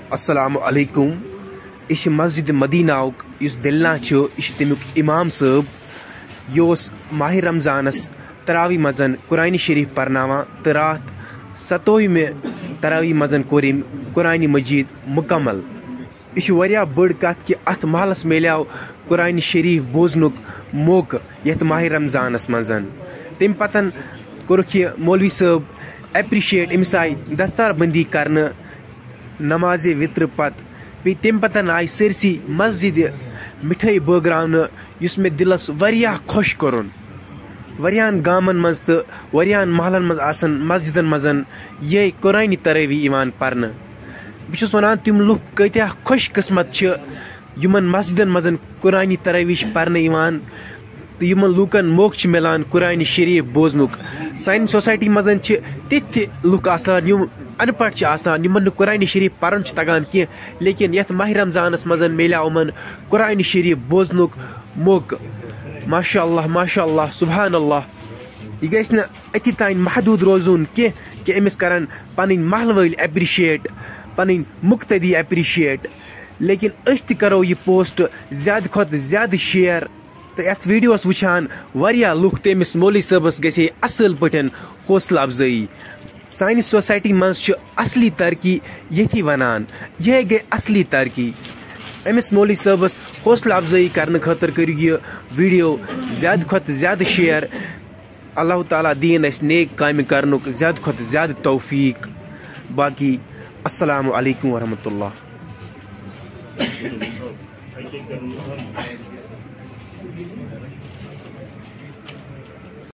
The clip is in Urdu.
السلام علیکم. یہ مسجد مدینہ اس دلنا تمیک امام صٲب یہ ماہ رمضانس تراوی مزن قرآن شریف پرناوان تو رات 27 تراوی مزن کور قرآن مجید مکمل. یہ بڑ کت کہ ات محلس ملیو قرآن شریف بوزنک موقع یت ماہ رمضانس مزن. تم پتن کورک یہ مولوی صٲب ایپریشیٹ امس آئی دستار بندی کرنے نماز وطر پت پی تم پتن آئی سرسی مسجد مٹھائی بٲگراونہٕ یس مے دلس واریاہ خوش کورن. واریاہن گامن مز تو واریاہن محلن مز آسن مسجدن مزن یہ قرآن تراوی ایوان پرنہ. بہٕ ونان تم لُکھ کتیا خوش قسمت یمن مسجدن مزن قرآن تراوی پرنہ ایوان تو یمن لوکن موقع ملان قرآن شریف بوزنک. سانہ سوسائٹی مزن تتھ لُکھ آسان یم ان پڑھ آسان یمن قرآن شریف پرن تگان کی لیکن یت ماہ رمضانس مزن ملیو یمن قرآن شریف بوزنک موقع. ماشاء اللہ سبحان اللہ. یہ گھس نا اتھی تان محدود روزن کہ امس کرن پن محل ول ایپریشیٹ پن مقتدی ایپریشیٹ لیکن اس تہ کرو یہ پوسٹ زیادہ کھت زیادہ شیئر تو ات ویڈیوس وچھان واریاہ لُکھ تمس مولوی صٲبس گژھِ اصل پٲٹھۍ حوصلہ افزٲیی. سانہ سوسائٹی مز اصلی ترقی یتھی ونان یہ گئی اصلی ترقی. امس مولوی صٲبس حوصلہ افزائی کرنے خاطر کرو یہ ویڈیو زیادہ کھت زیادہ شیئر. اللہ تعالیٰ دین اس نیک کامہ کرنک زیادہ کھت زیادہ توفیق. باقی السلام علیکم ورحمۃ اللہ.